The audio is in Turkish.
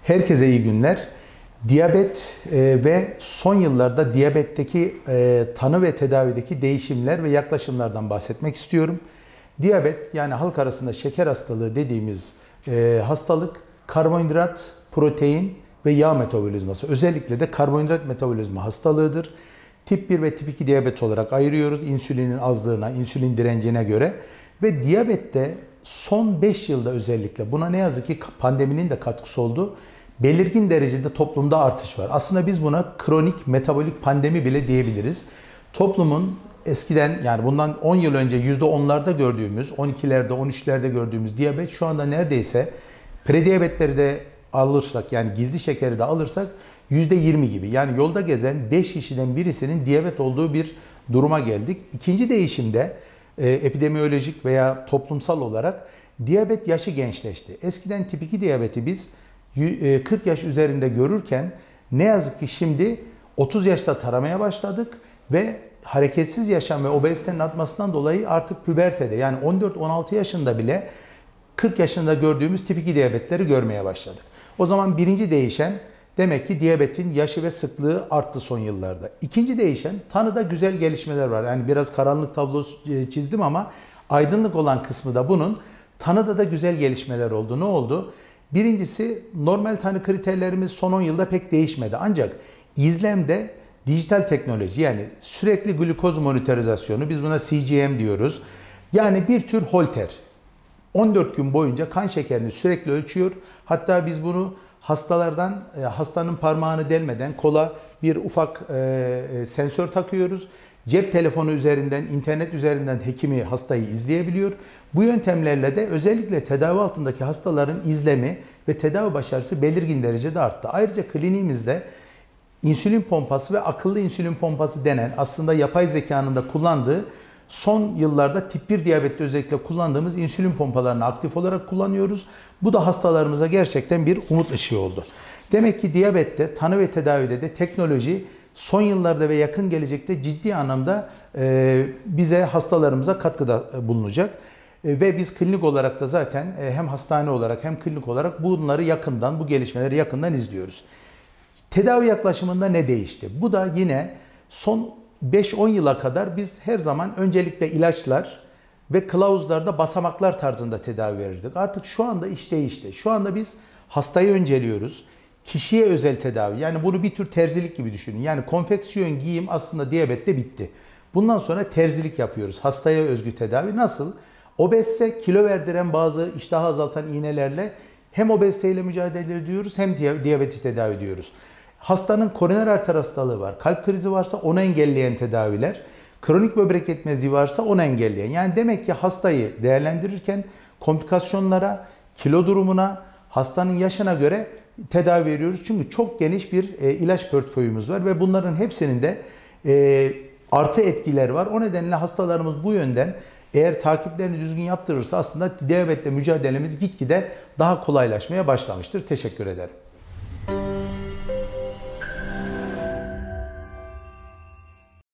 Herkese iyi günler. Diyabet ve son yıllarda diyabetteki tanı ve tedavideki değişimler ve yaklaşımlardan bahsetmek istiyorum. Diyabet, yani halk arasında şeker hastalığı dediğimiz hastalık, karbonhidrat, protein ve yağ metabolizması, özellikle de karbonhidrat metabolizma hastalığıdır. Tip 1 ve tip 2 diyabet olarak ayırıyoruz insülinin azlığına, insülin direncine göre. Ve diyabette son 5 yılda özellikle, buna ne yazık ki pandeminin de katkısı oldu, belirgin derecede toplumda artış var. Aslında biz buna kronik metabolik pandemi bile diyebiliriz. Toplumun eskiden, yani bundan 10 yıl önce %10'larda gördüğümüz, 12'lerde, 13'lerde gördüğümüz diyabet şu anda neredeyse prediyabetleri de alırsak, yani gizli şekeri de alırsak %20 gibi. Yani yolda gezen 5 kişiden birisinin diyabet olduğu bir duruma geldik. İkinci değişimde epidemiyolojik veya toplumsal olarak diyabet yaşı gençleşti. Eskiden tip 2 diyabeti biz 40 yaş üzerinde görürken ne yazık ki şimdi 30 yaşta taramaya başladık ve hareketsiz yaşam ve obezitenin artmasından dolayı artık pübertede, yani 14-16 yaşında bile 40 yaşında gördüğümüz tip 2 diyabetleri görmeye başladık. O zaman birinci değişen, demek ki diyabetin yaşı ve sıklığı arttı son yıllarda. İkinci değişen, tanıda güzel gelişmeler var. Yani biraz karanlık tablosu çizdim ama aydınlık olan kısmı da bunun, tanıda da güzel gelişmeler oldu. Ne oldu? Birincisi, normal tanı kriterlerimiz son 10 yılda pek değişmedi. Ancak izlemde dijital teknoloji, yani sürekli glukoz monitorizasyonu, biz buna CGM diyoruz. Yani bir tür holter. 14 gün boyunca kan şekerini sürekli ölçüyor. Hatta biz bunu hastalardan, hastanın parmağını delmeden kola bir ufak sensör takıyoruz. Cep telefonu üzerinden, internet üzerinden hekimi, hastayı izleyebiliyor. Bu yöntemlerle de özellikle tedavi altındaki hastaların izlemi ve tedavi başarısı belirgin derecede arttı. Ayrıca kliniğimizde insülin pompası ve akıllı insülin pompası denen, aslında yapay zekanın da kullandığı, son yıllarda tip 1 diyabette özellikle kullandığımız insülin pompalarını aktif olarak kullanıyoruz. Bu da hastalarımıza gerçekten bir umut ışığı oldu. Demek ki diyabette, tanı ve tedavide de teknoloji son yıllarda ve yakın gelecekte ciddi anlamda bize, hastalarımıza katkıda bulunacak. Ve biz klinik olarak da zaten hem hastane olarak hem klinik olarak bunları yakından, bu gelişmeleri yakından izliyoruz. Tedavi yaklaşımında ne değişti? Bu da yine son 5-10 yıla kadar biz her zaman öncelikle ilaçlar ve kılavuzlarda basamaklar tarzında tedavi verirdik. Artık şu anda iş değişti. Şu anda biz hastayı önceliyoruz. Kişiye özel tedavi, yani bunu bir tür terzilik gibi düşünün. Yani konfeksiyon giyim aslında diyabette bitti. Bundan sonra terzilik yapıyoruz. Hastaya özgü tedavi nasıl? Obezse kilo verdiren bazı iştahı azaltan iğnelerle hem obeziteyle mücadele ediyoruz hem diyabeti tedavi ediyoruz. Hastanın koroner arter hastalığı var, kalp krizi varsa onu engelleyen tedaviler, kronik böbrek yetmezliği varsa onu engelleyen. Yani demek ki hastayı değerlendirirken komplikasyonlara, kilo durumuna, hastanın yaşına göre tedavi veriyoruz. Çünkü çok geniş bir ilaç portföyümüz var ve bunların hepsinin de artı etkileri var. O nedenle hastalarımız bu yönden, eğer takiplerini düzgün yaptırırsa, aslında diyabetle mücadelemiz gitgide daha kolaylaşmaya başlamıştır. Teşekkür ederim.